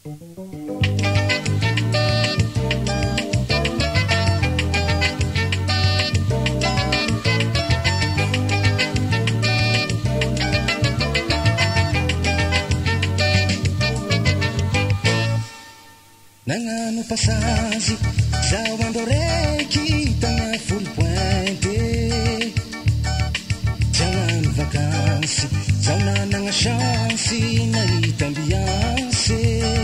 Nagnano passazy zaho andro reky tagna folo pointe zagnano vakansy zaho nanagna chance nahita ambiance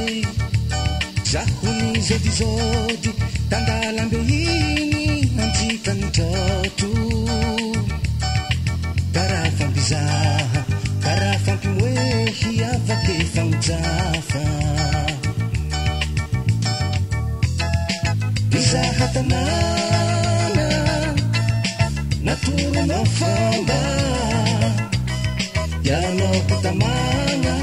zaho nizodizody tandalambe igny antsika nitrato karaha fampizaha karaha fampimoehy avake fagnojafa Zaha tanana naturonao fomba ianao patamagna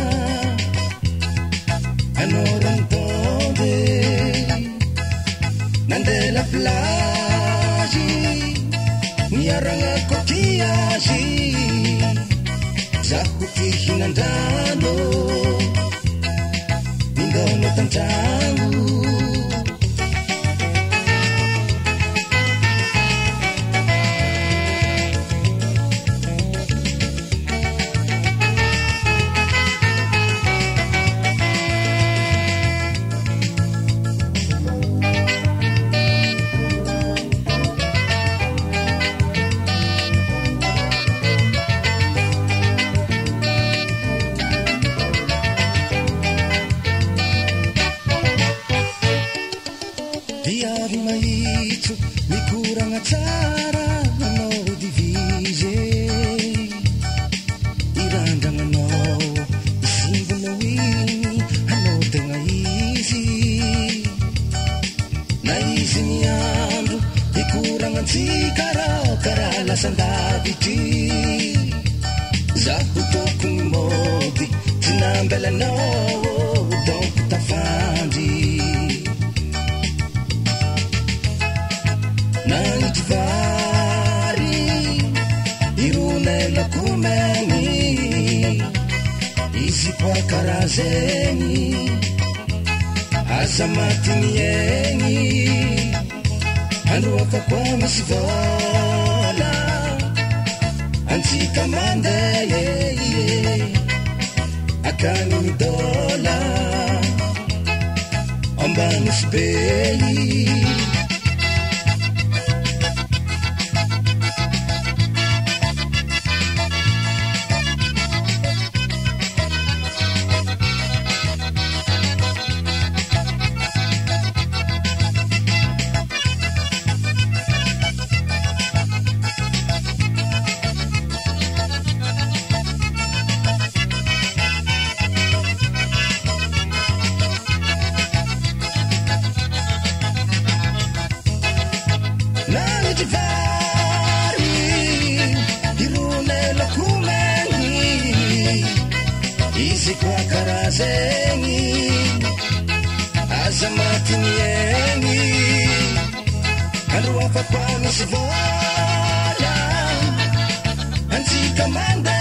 anao rantonde nandeha la plage miaragna coquillage zaho tihinandrano mindono tantragno Viavy mahitso mikoragna tsara anao divise irandrananao isimbonao igny anao tegna izy na izy miandro ikoragnantsika rao karaha lasandavitry zaho tokony mody tsy nambelanao donko tafandry Nanity vary ironela komeny izy koa karazeny aza matiny egny andro afa koa misy vola antsika mandeha akany midola ambanisy bei Nanity vary ironela komeny izy koa karazegny aza matiny egny andro afa koa misy vola antsika mandeha